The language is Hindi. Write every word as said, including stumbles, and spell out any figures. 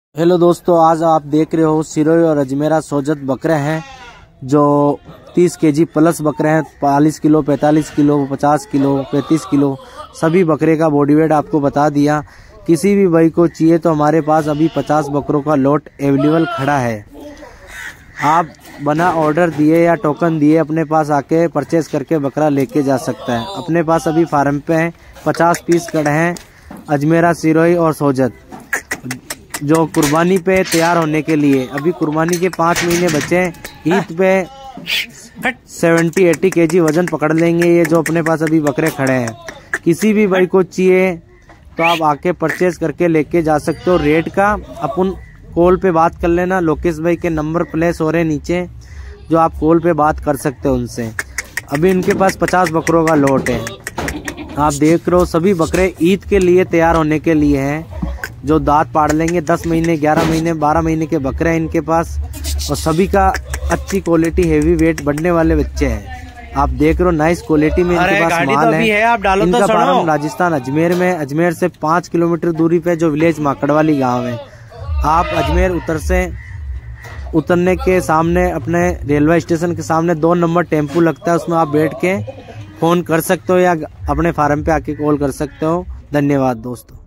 हेलो दोस्तों, आज आप देख रहे हो सिरोही और अजमेरा सोजत बकरे हैं जो तीस केजी प्लस बकरे हैं। चालीस किलो, पैंतालीस किलो, पचास किलो, पैंतीस किलो सभी बकरे का बॉडी वेट आपको बता दिया। किसी भी भाई को चाहिए तो हमारे पास अभी पचास बकरों का लॉट अवेलेबल खड़ा है। आप बना ऑर्डर दिए या टोकन दिए अपने पास आके परचेज करके बकरा लेके जा सकता है। अपने पास अभी फार्म पे हैं पचास पीस खड़े हैं अजमेरा, सिरोही और सोजत, जो कुर्बानी पे तैयार होने के लिए। अभी कुर्बानी के पाँच महीने बचे हैं। ईद पे सेवेंटी एटी केजी वजन पकड़ लेंगे ये जो अपने पास अभी बकरे खड़े हैं। किसी भी भाई को चाहिए तो आप आके परचेज करके लेके जा सकते हो। रेट का अपन कॉल पे बात कर लेना। लोकेश भाई के नंबर प्लेस हो रहे नीचे, जो आप कॉल पे बात कर सकते हो उनसे। अभी इनके पास पचास बकरों का लॉट है। आप देख रहे हो सभी बकरे ईद के लिए तैयार होने के लिए हैं, जो दांत पाड़ लेंगे। दस महीने, ग्यारह महीने, बारह महीने के बकरे हैं इनके पास, और सभी का अच्छी क्वालिटी, हेवी वेट बढ़ने वाले बच्चे हैं। आप देख रहे हो नाइस क्वालिटी में इनके पास माल है। है आप डालो इनका तो फार्म राजस्थान अजमेर में, अजमेर से पाँच किलोमीटर दूरी पे जो विलेज माकड़वाली गांव है। आप अजमेर उतर से उतरने के सामने अपने रेलवे स्टेशन के सामने दो नंबर टेम्पू लगता है, उसमें आप बैठ के फोन कर सकते हो या अपने फार्म पे आके कॉल कर सकते हो। धन्यवाद दोस्तों।